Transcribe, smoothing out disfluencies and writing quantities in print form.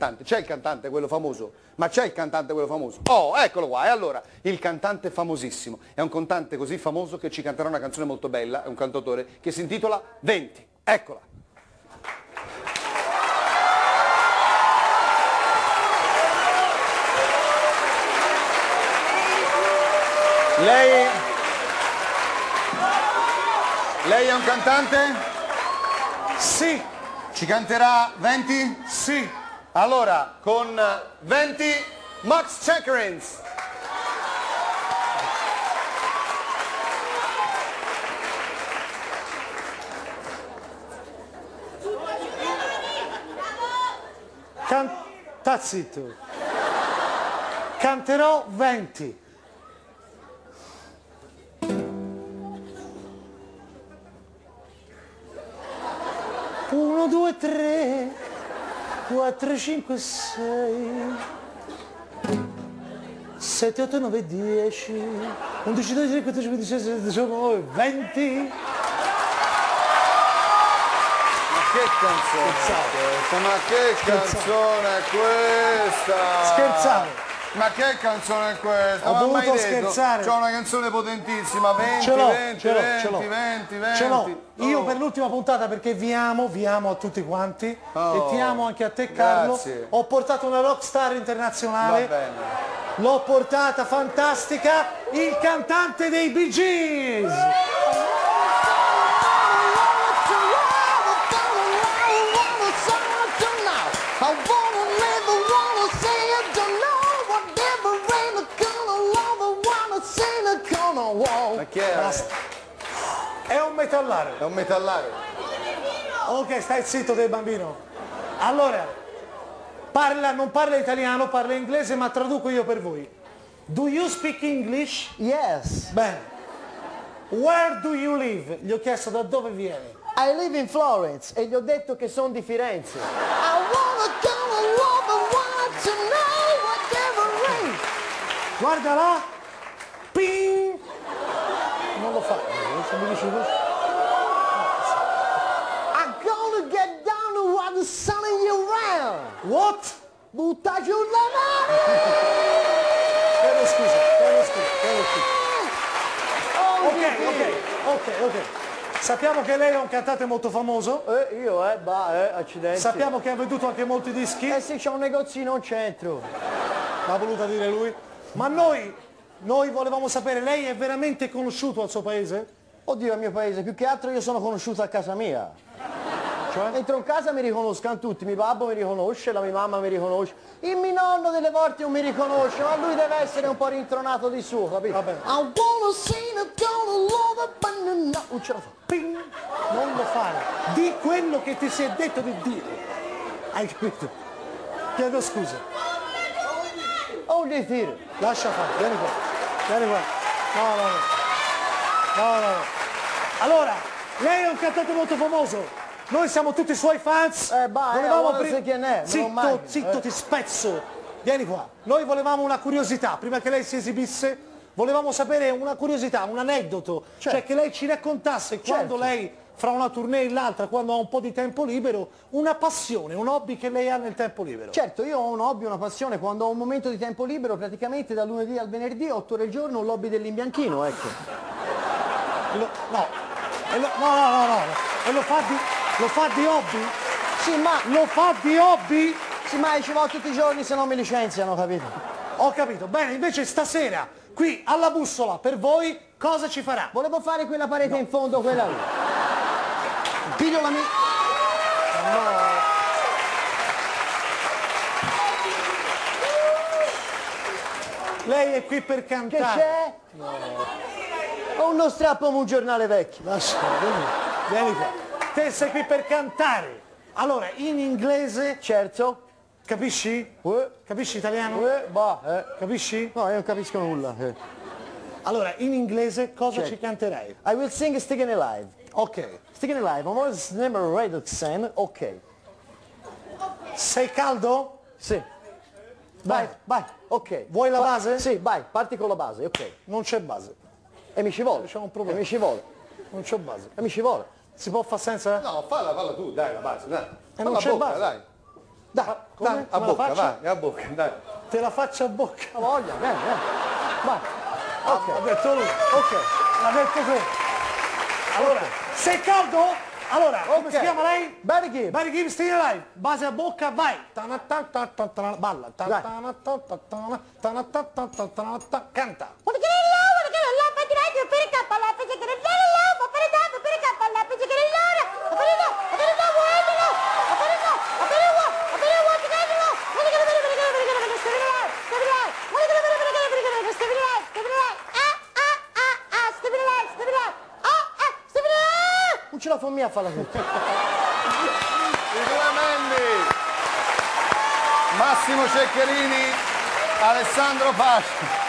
cantante? C'è il cantante, quello famoso? Ma c'è il cantante, quello famoso? Oh, eccolo qua. E allora, il cantante famosissimo. È un cantante così famoso che ci canterà una canzone molto bella, è un cantautore, che si intitola 20. Eccola. Lei è un cantante? Sì. Ci canterà 20? Sì. Allora, con 20, Max Checkerins. Sta zitto. Canterò 20. 1, 2, 3, 4, 5, 6, 7, 8, 9, 10, 11, 12, 13, 14, 15, 16, 17, 18, 20. Che canzone è questa? Ma che canzone è questa? Scherzavo. Ma che canzone è questa? Ho Ma voluto mai detto? scherzare. C'ho una canzone potentissima, 20, Ce l'ho, 20, ce l'ho, 20, ce l'ho. 20, 20. Ce l'ho. Io Oh. per l'ultima puntata, perché vi amo a tutti quanti, e ti amo anche a te, Grazie. Carlo. Ho portato una rockstar internazionale. Va bene. L'ho portata fantastica, il cantante dei Bee Gees. Ma chi è? Basta. È un metallare. È un metallare. Ok, stai zitto del bambino. Allora, non parla italiano, parla inglese, ma traduco io per voi. Do you speak English? Yes. Bene. Where do you live? Gli ho chiesto da dove viene. I live in Florence e gli ho detto che sono di Firenze. I wanna go all over, want to know whatever rain. Guarda là. Ping. Non lo fa. Se mi dici così. I'm gonna get down to what the sun you round. What? Butta giù la mano. Chiedo scusa. Ok. Sappiamo che lei è un cantante molto famoso. Accidenti. Sappiamo che ha venduto anche molti dischi. Eh sì, c'è un negozino in centro. L'ha voluta dire lui. Ma noi volevamo sapere, lei è veramente conosciuto al suo paese? Oddio, al mio paese, più che altro io sono conosciuto a casa mia. Cioè? Entro in casa mi riconoscono tutti, mio babbo mi riconosce, la mia mamma mi riconosce, il mio nonno delle volte non mi riconosce, ma lui deve essere un po' rintronato di suo, capito? Va bene. I wanna see the gonna love it, but no, non ce la fa. Ping! Non lo fare. Di quello che ti si è detto di dire. Hai capito? Chiedo scusa. Oh, di tiro. Lascia fare, vieni qua. No. Allora, lei è un cantante molto famoso. Noi siamo tutti suoi fans. Volevamo sapere chi è. Zitto, ti spezzo. Vieni qua. Noi volevamo una curiosità, prima che lei si esibisse, volevamo sapere una curiosità, un aneddoto. Certo. Cioè che lei ci raccontasse quando lei, fra una tournée e l'altra, quando ha un po' di tempo libero, una passione, un hobby che lei ha nel tempo libero. Certo, io ho un hobby, una passione, quando ho un momento di tempo libero, praticamente dal lunedì al venerdì, 8 ore al giorno, un hobby dell'imbianchino, ecco. No. E lo fa di hobby? Sì, ma... Lo fa di hobby? Sì, ma ci va tutti i giorni, se no mi licenziano, capito? Ho capito. Bene, invece stasera, qui alla Bussola, per voi, cosa ci farà? Volevo fare quella parete in fondo, quella lì. Piglio la mia... Lei è qui per Che cantare. c'è? Ho uno strappo un giornale vecchio. Lascia, vieni qua. Te sei qui per cantare. Allora, in inglese, Certo. capisci? Capisci italiano? Capisci? No, io non capisco nulla. Allora, in inglese cosa Certo. ci canterai? I will sing Sticking Alive. Ok. Sticking Alive, I'm always never ready to sing. Ok. Sei caldo? Sì. Vai, ok. Vuoi la base? Sì, vai, parti con la base, ok. Non c'è base. E mi ci vuole. C'è un problema. E mi ci vuole. Non c'è base. E mi ci vuole. Si può fare senza? No, falla tu, dai, la base, dai. non Falla c'è bocca, base. dai. Dai, come? a Come la bocca, faccio? vai, a bocca, dai. Te la faccio a bocca. La voglia, bene, vai. Ok, Ha detto lui. ok. L'ha detto tu. Allora, sei caldo? Allora, come si chiama lei? Barry Gibb. Barry Gibb, stay alive. Base a bocca, vai. Balla. Canta. Non ce la fa mia a farla tutta. I due Mendy, Massimo Ceccherini, Alessandro Pasci.